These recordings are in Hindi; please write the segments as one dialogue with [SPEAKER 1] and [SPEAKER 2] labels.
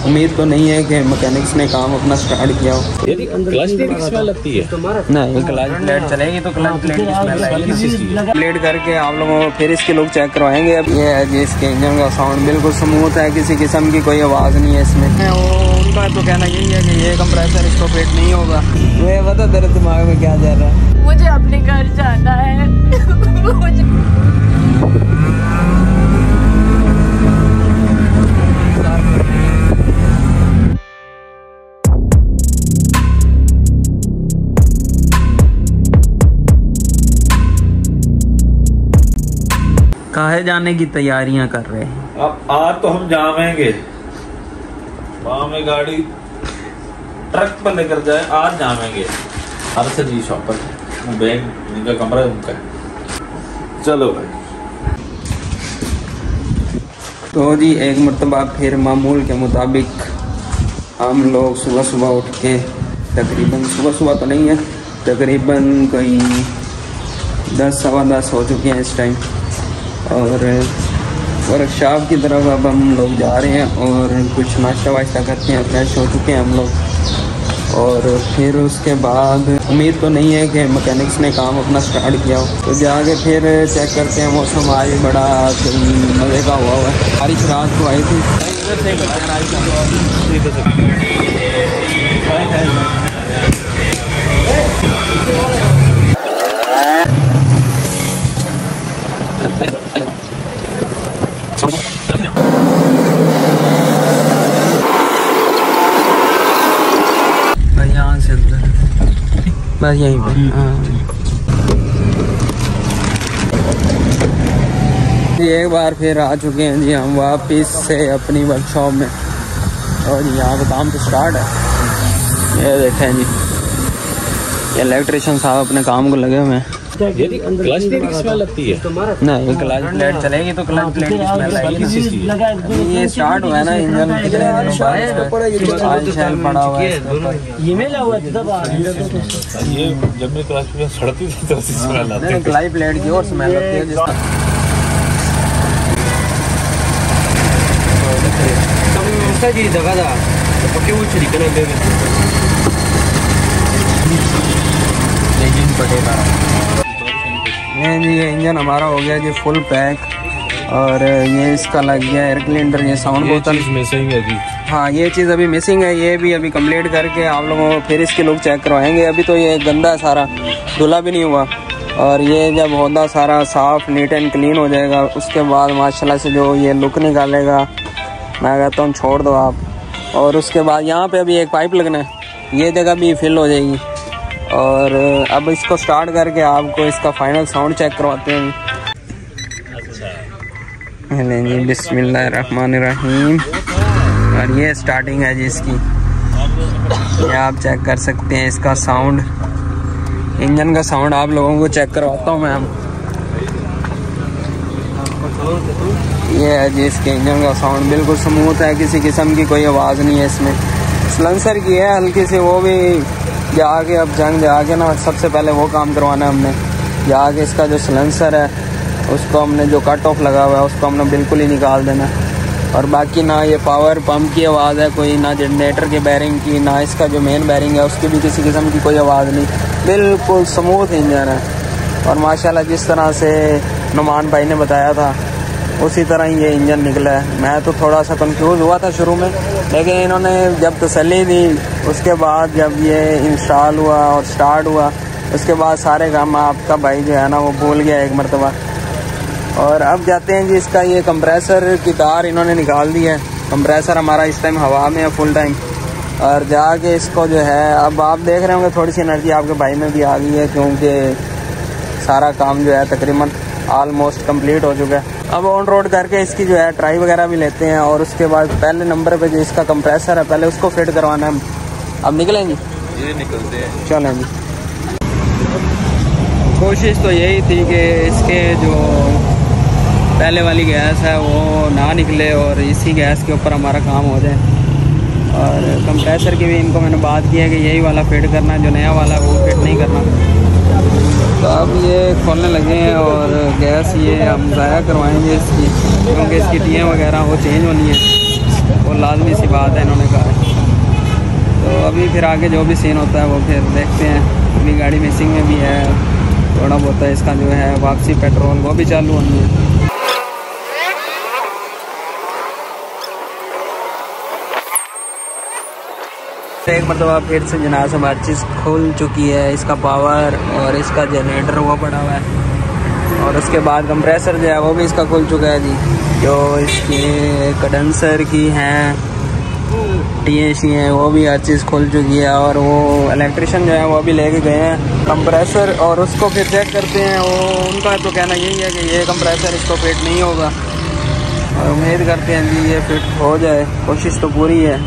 [SPEAKER 1] उम्मीद तो नहीं है कि मैकेनिक्स ने काम अपना स्टार्ट किया हो।
[SPEAKER 2] क्लच प्लेट की स्मेल लगती है?
[SPEAKER 1] नहीं, क्लच प्लेट चलेगी तो क्लच प्लेट की स्मेल आएगी। प्लेट करके आप लोगों को फिर इसके लुक चेक करवाएंगे। अब ये है जी इसके इंजन का साउंड बिल्कुल स्मूथ है, किसी किस्म की कोई आवाज़ नहीं है इसमें। उनका तो कहना यही है कि ये कंप्रेसर इसको फिट नहीं होगा। मुझे पता तेरे दिमाग में क्या जा रहा है।
[SPEAKER 3] मुझे अपने घर जाना है।
[SPEAKER 1] कहाँ जाने की तैयारियां कर रहे हैं?
[SPEAKER 2] अब आज तो हम जावेंगे, वहाँ में गाड़ी ट्रक पर लेकर जाए, आज जावेंगे अरसद जी शॉप पर। बैग इनका कमरा उनका है। चलो भाई।
[SPEAKER 1] तो जी एक मरतबा फिर मामूल के मुताबिक हम लोग सुबह सुबह उठ के, तकरीबन सुबह तो नहीं है, तकरीबन कोई 10 सवा 10 हो चुके हैं इस टाइम, और वर्कशॉप की तरफ अब हम लोग जा रहे हैं और कुछ नाश्ता वाश्ता करते हैं। फ्रेश हो चुके हैं हम लोग, और फिर उसके बाद उम्मीद तो नहीं है कि मैकेनिक्स ने काम अपना स्टार्ट किया हो, तो जाके फिर चेक करते हैं। मौसम आज बड़ा मज़े का हुआ है। बारिश रात को आई थी। यहाँ से बस यहीं पे। एक बार फिर आ चुके हैं जी हम वापस से अपनी वर्कशॉप में, और यहाँ पे काम तो स्टार्ट है। ये देखें जी, ये इलेक्ट्रिशियन साहब अपने काम को लगे हुए हैं।
[SPEAKER 2] क्लच प्लेट की स्मेल लगती है?
[SPEAKER 1] नहीं, क्लच प्लेट चलेगी तो क्लच प्लेट की स्मेल आएगी। ये स्टार्ट हुआ है ना इंजन, पड़ा हुआ है।
[SPEAKER 2] ये जब मैं क्लच प्लेट सड़ती थी तो स्मेल आती है।
[SPEAKER 1] क्लच प्लेट की और स्मेल आती है जिसका जी जगह था पक्के वो छिड़कने पे इंजन पटेगा। नहीं जी, ये इंजन हमारा हो गया जी फुल पैक, और ये इसका लग गया एयर क्लीनर। ये साउंड बोतल
[SPEAKER 2] मिसिंग है जी।
[SPEAKER 1] हाँ, ये चीज़ अभी मिसिंग है। ये भी अभी कंप्लीट करके आप लोगों को फिर इसकी लुक चेक करवाएंगे। अभी तो ये गंदा सारा, धुला भी नहीं हुआ, और ये जब होता सारा साफ़ नीट एंड क्लीन हो जाएगा, उसके बाद माशाल्लाह से जो ये लुक निकालेगा, मैं कहता हूँ छोड़ दो आप। और उसके बाद यहाँ पे अभी एक पाइप लगना है, ये जगह भी फिल हो जाएगी। और अब इसको स्टार्ट करके आपको इसका फाइनल साउंड चेक करवाते हैं। जी बिस्मिल्लाहिर्रहमानिर्रहीम। और ये स्टार्टिंग है जी इसकी, ये आप चेक कर सकते हैं इसका साउंड। इंजन का साउंड आप लोगों को चेक करवाता हूँ मैं। ये है जी इसके इंजन का साउंड, बिल्कुल स्मूथ है, किसी किस्म की कोई आवाज़ नहीं है इसमें। सलेंसर की है हल्की सी, वो भी जाके अब जंग जाके ना सबसे पहले वो काम करवाना है हमने। जाके इसका जो सलेंसर है उसको हमने, जो कट ऑफ लगा हुआ है उसको हमने बिल्कुल ही निकाल देना। और बाकी ना ये पावर पंप की आवाज़ है कोई, ना जनरेटर के बैरिंग की, ना इसका जो मेन बैरिंग है उसकी भी किसी किस्म की कोई आवाज़ नहीं। बिल्कुल स्मूथ इंजन है, और माशाल्लाह जिस तरह से नुमान भाई ने बताया था उसी तरह ही ये इंजन निकला है। मैं तो थोड़ा सा कंफ्यूज हुआ था शुरू में, लेकिन इन्होंने जब तसल्ली दी, उसके बाद जब ये इंस्टॉल हुआ और स्टार्ट हुआ, उसके बाद सारे काम आपका भाई जो है ना वो भूल गया एक मरतबा। और अब जाते हैं जी, इसका ये कंप्रेसर की तार इन्होंने निकाल दी है। कंप्रेसर हमारा इस टाइम हवा में है फुल टाइम, और जाके इसको जो है, अब आप देख रहे होंगे थोड़ी सी एनर्जी आपके भाई में भी आ गई है, क्योंकि सारा काम जो है तकरीबन ऑलमोस्ट कंप्लीट हो चुका है। अब ऑन रोड करके इसकी जो है ट्राई वगैरह भी लेते हैं, और उसके बाद पहले नंबर पे जो इसका कंप्रेसर है पहले उसको फिट करवाना है। अब निकलेंगे,
[SPEAKER 2] ये निकलते हैं,
[SPEAKER 1] चलें जी। कोशिश तो यही थी कि इसके जो पहले वाली गैस है वो ना निकले और इसी गैस के ऊपर हमारा काम हो जाए। और कंप्रेसर की भी इनको मैंने बात की है कि यही वाला फिट करना है, जो नया वाला है वो फिट नहीं करना। तो अब ये खोलने लगे हैं, और गैस ये हम ज़ाया करवाएंगे इसकी, क्योंकि इसकी टियाँ वगैरह वो चेंज होनी है। वो लाजमी सी बात है, इन्होंने कहा है। तो अभी फिर आगे जो भी सीन होता है वो फिर देखते हैं। अभी गाड़ी मिसिंग में भी है, थोड़ा बहुत है इसका जो है वापसी पेट्रोल वो भी चालू होनी है। एक मरतबा फिर से जनाब सब हर चीज़ खुल चुकी है, इसका पावर और इसका जनरेटर वो पड़ा हुआ है, और उसके बाद कंप्रेसर जो है वो भी इसका खुल चुका है जी। जो इसकी कंडेंसर की हैं टीएसी हैं वो भी हर चीज़ खुल चुकी है, और वो इलेक्ट्रिशियन जो है वो भी लेके गए हैं कंप्रेसर, और उसको फिर चेक करते हैं। वो उनका तो कहना यही है कि ये कंप्रेसर इसको फिट नहीं होगा, और उम्मीद करते हैं जी ये फिट हो जाए, कोशिश तो पूरी है।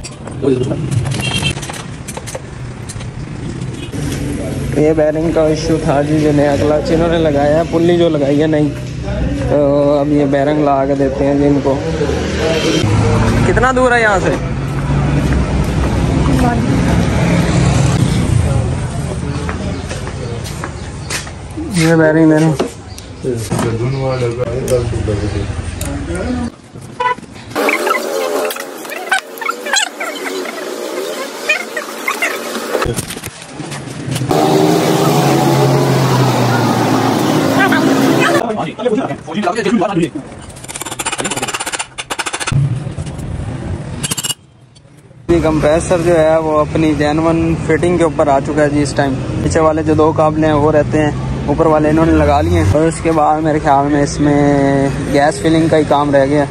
[SPEAKER 1] ये बैरिंग का इशू था जी, जो नया क्लच इन्होंने लगाया है, पुल्ली जो लगाई है नहीं, तो अब ये बैरिंग लगा के देते हैं जी इनको। कितना दूर है यहाँ से? ये बैरिंग देने कंप्रेसर जो है वो अपनी जेन्युइन फिटिंग के ऊपर आ चुका है जी। इस टाइम पीछे वाले जो 2 काबले हैं वो रहते हैं, ऊपर वाले इन्होंने लगा लिए हैं, और उसके बाद मेरे ख्याल में इसमें गैस फिलिंग का ही काम रह गया।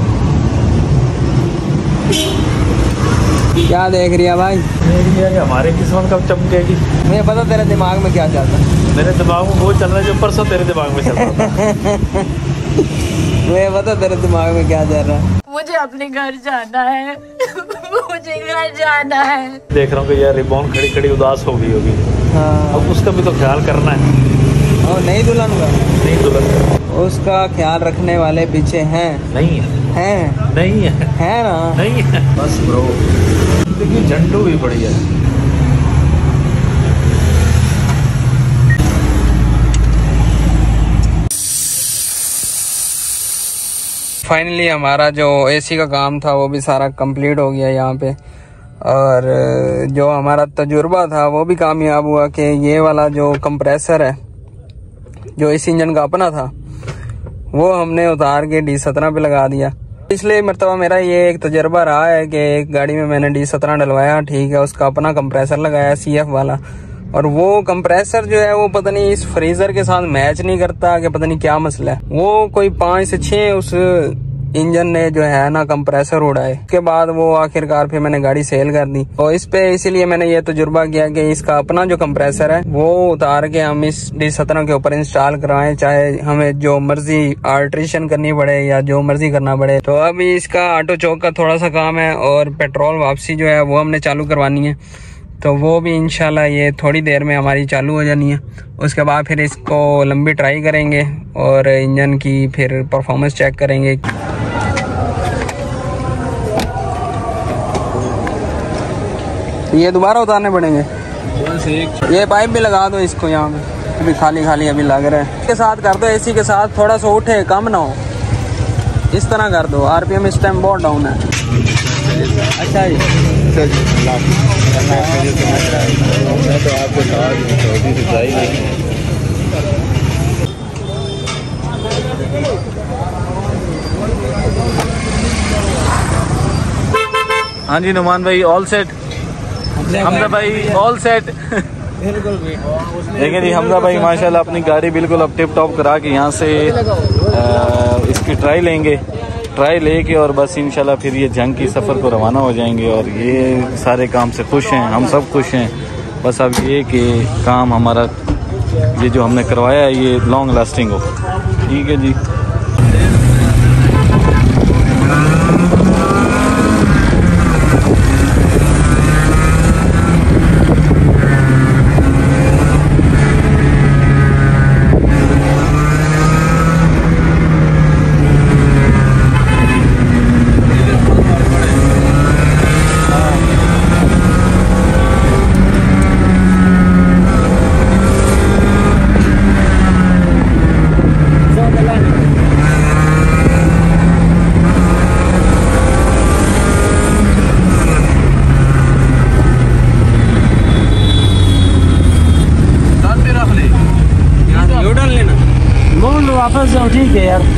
[SPEAKER 1] क्या देख रही है भाई?
[SPEAKER 2] देख लिया कि हमारे किस्मत कब चमकेगी।
[SPEAKER 1] मुझे पता तेरे दिमाग में क्या चल रहा है।
[SPEAKER 2] मेरे दिमाग में वो चल रहा है जो परसों तेरे दिमाग में चल रहा था।
[SPEAKER 1] मुझे पता तेरे दिमाग में क्या चल रहा है।
[SPEAKER 3] मुझे अपने घर जाना है। मुझे घर जाना है।
[SPEAKER 2] देख रहा हूँ कि यार रिबॉन खड़ी खड़ी उदास हो गई होगी।
[SPEAKER 1] हाँ,
[SPEAKER 2] अब उसका भी तो ख्याल करना है।
[SPEAKER 1] और नहीं दुल्हन का,
[SPEAKER 2] नहीं दुल्हन
[SPEAKER 1] उसका ख्याल रखने वाले पीछे हैं।
[SPEAKER 2] नहीं है,
[SPEAKER 1] हैं
[SPEAKER 2] नहीं है,
[SPEAKER 1] है ना?
[SPEAKER 2] नहीं है। बस ब्रो, देखिए झंडू भी बढ़िया है।
[SPEAKER 1] फाइनली हमारा जो एसी का काम था वो भी सारा कंप्लीट हो गया यहाँ पे, और जो हमारा तजुर्बा था वो भी कामयाब हुआ कि ये वाला जो कंप्रेसर है जो इस इंजन का अपना था वो हमने उतार के D17 पे लगा दिया। पिछले मरतबा मेरा ये एक तजर्बा रहा है कि एक गाड़ी में मैंने D17 डलवाया, ठीक है, उसका अपना कंप्रेसर लगाया CF वाला, और वो कंप्रेसर जो है वो पता नहीं इस फ्रीजर के साथ मैच नहीं करता कि पता नहीं क्या मसला है। वो कोई 5 से 6 उस इंजन ने जो है ना कंप्रेसर उड़ाए। उसके बाद वो आखिरकार फिर मैंने गाड़ी सेल कर दी, और इस पे इसीलिए मैंने ये तजुर्बा किया कि इसका अपना जो कंप्रेसर है वो उतार के हम इस D17 के ऊपर इंस्टॉल कराएं, चाहे हमें जो मर्जी अल्ट्रेशन करनी पड़े या जो मर्जी करना पड़े। तो अभी इसका ऑटो चौक का थोड़ा सा काम है, और पेट्रोल वापसी जो है वो हमने चालू करवानी है, तो वो भी इंशाल्लाह ये थोड़ी देर में हमारी चालू हो जानी है। उसके बाद फिर इसको लंबी ट्राई करेंगे और इंजन की फिर परफॉर्मेंस चेक करेंगे। ये दोबारा उतारने पड़ेंगे। ये पाइप भी लगा दो इसको, यहाँ पे अभी खाली खाली अभी लग रहा है। इसके साथ कर दो, एसी के साथ थोड़ा सा उठे, कम ना हो, इस तरह कर दो। RPM इस टाइम बहुत डाउन है। अच्छा जी,
[SPEAKER 2] तो आपको सऊदी से चाहिए। हाँ जी नुमान भाई, ऑल सेट। हमजा भाई ऑल सेट। देखिए जी, हमजा भाई माशाल्लाह अपनी गाड़ी बिल्कुल अब टिप टॉप करा के यहाँ से इसकी ट्राई लेंगे, ट्राई लेके और बस इंशाल्लाह फिर ये जंग की सफ़र को रवाना हो जाएंगे। और ये सारे काम से खुश हैं, हम सब खुश हैं। बस अब ये कि काम हमारा ये जो हमने करवाया है ये लॉन्ग लास्टिंग हो। ठीक है जी।
[SPEAKER 1] वापस जाओ, ठीक है यार।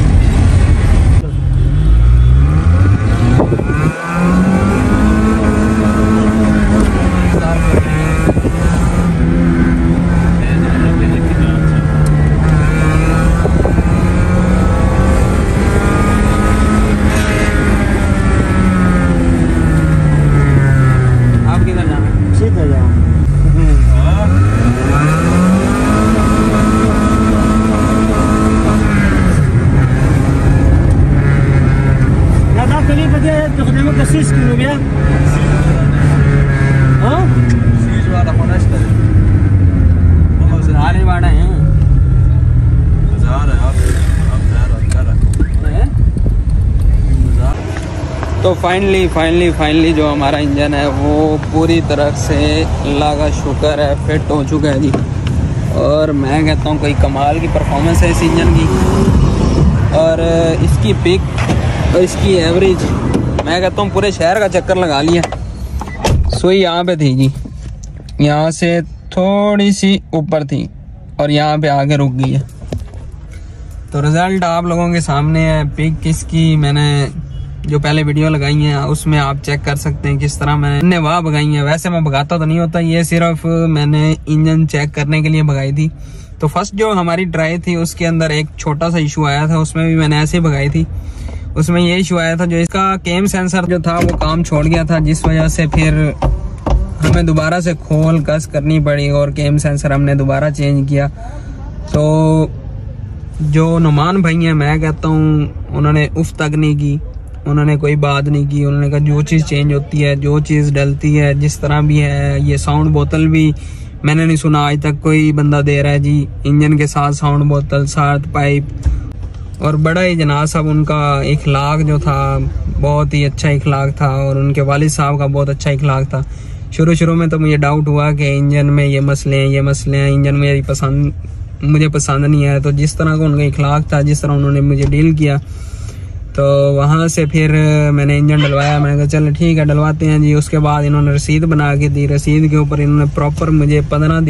[SPEAKER 1] आप किधर जाना है? सीधा जाओ। تخدمك السيس كيلو بيا ها سيس वाला कौन है वो आने वाला है बाजार है आप तो फाइनली जो हमारा इंजन है वो पूरी तरह से अल्लाह का शुक्र है फिट हो चुका है जी। और मैं कहता हूँ कोई कमाल की परफॉर्मेंस है इस इंजन की। और इसकी पिक और इसकी एवरेज मैं कहता हूँ पूरे शहर का चक्कर लगा लिया। सुई यहाँ पे थी जी, यहाँ से थोड़ी सी ऊपर थी और यहाँ पे आके रुक गई है। तो रिजल्ट आप लोगों के सामने है। पिक इसकी मैंने जो पहले वीडियो लगाई है उसमें आप चेक कर सकते हैं किस तरह मैंने वहाँ भगाई है। वैसे मैं भगाता तो नहीं होता, ये सिर्फ मैंने इंजन चेक करने के लिए भगाई थी। तो फर्स्ट जो हमारी ट्राई थी उसके अंदर एक छोटा सा इशू आया था, उसमें भी मैंने ऐसे ही भगाई थी। उसमें ये इशू आया था जो इसका केम सेंसर जो था वो काम छोड़ गया था, जिस वजह से फिर हमें दोबारा से खोल कस करनी पड़ी और केम सेंसर हमने दोबारा चेंज किया। तो जो नुमान भाई हैं मैं कहता हूँ उन्होंने उफ तक नहीं की, उन्होंने कोई बात नहीं की। उन्होंने कहा जो चीज़ चेंज होती है, जो चीज़ डलती है, जिस तरह भी है। ये साउंड बोतल भी मैंने नहीं सुना आज तक कोई बंदा दे रहा है जी इंजन के साथ साउंड बोतल, साथ पाइप। और बड़ा ही जनाब साहब उनका इखलाक जो था बहुत ही अच्छा इखलाक था और उनके वालिद साहब का बहुत अच्छा इखलाक था। शुरू में तो मुझे डाउट हुआ कि इंजन में ये मसले हैं, इंजन में मुझे पसंद नहीं आया। तो जिस तरह का उनका इखलाक था, जिस तरह उन्होंने मुझे डील किया, तो वहाँ से फिर मैंने इंजन डलवाया। मैंने कहा चलो ठीक है डलवाते हैं जी। उसके बाद इन्होंने रसीद बना के दी, रसीद के ऊपर इन्होंने प्रॉपर मुझे 15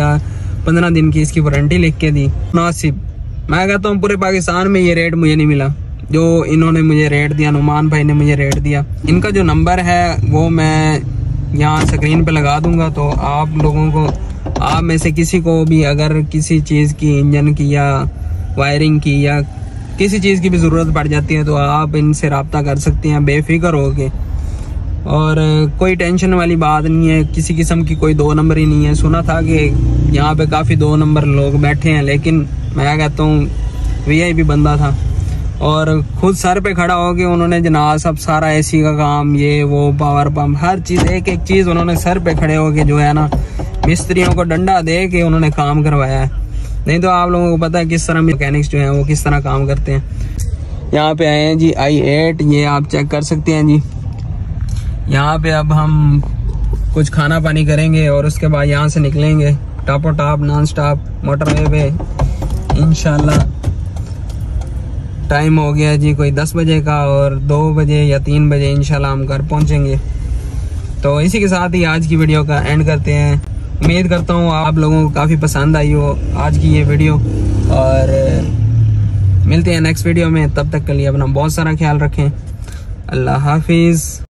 [SPEAKER 1] दिन की इसकी वारंटी लिख के दी। मुनासिब मैं कहता हूँ पूरे पाकिस्तान में ये रेट मुझे नहीं मिला जो इन्होंने मुझे रेट दिया, नुमान भाई ने मुझे रेट दिया। इनका जो नंबर है वो मैं यहाँ स्क्रीन पे लगा दूंगा। तो आप लोगों को, आप में से किसी को भी अगर किसी चीज़ की, इंजन की या वायरिंग की या किसी चीज़ की भी ज़रूरत पड़ जाती है तो आप इनसे रब्ता कर सकते हैं बेफिक्र हो के। और कोई टेंशन वाली बात नहीं है, किसी किस्म की कोई 2 नंबर ही नहीं है। सुना था कि यहाँ पे काफ़ी 2 नंबर लोग बैठे हैं, लेकिन मैं कहता हूँ VIP बंदा था और खुद सर पे खड़ा हो के उन्होंने जनाब सब सारा AC का काम, ये वो पावर पम्प, हर चीज़ एक चीज़ उन्होंने सर पे खड़े हो के जो है ना मिस्त्रियों को डंडा दे के उन्होंने काम करवाया है। नहीं तो आप लोगों को पता है किस तरह मैकेनिक्स जो हैं वो किस तरह काम करते हैं। यहाँ पे आए हैं जी i8, ये आप चेक कर सकते हैं जी। यहाँ पे अब हम कुछ खाना पानी करेंगे और उसके बाद यहाँ से निकलेंगे टॉपो टॉप नॉन स्टॉप मोटरवे पे इंशाल्लाह। टाइम हो गया जी कोई 10 बजे का और 2 बजे या 3 बजे इंशाल्लाह हम घर पहुँचेंगे। तो इसी के साथ ही आज की वीडियो का एंड करते हैं। उम्मीद करता हूँ आप लोगों को काफ़ी पसंद आई हो आज की ये वीडियो और मिलते हैं नेक्स्ट वीडियो में। तब तक के लिए अपना बहुत सारा ख्याल रखें। अल्लाह हाफिज़।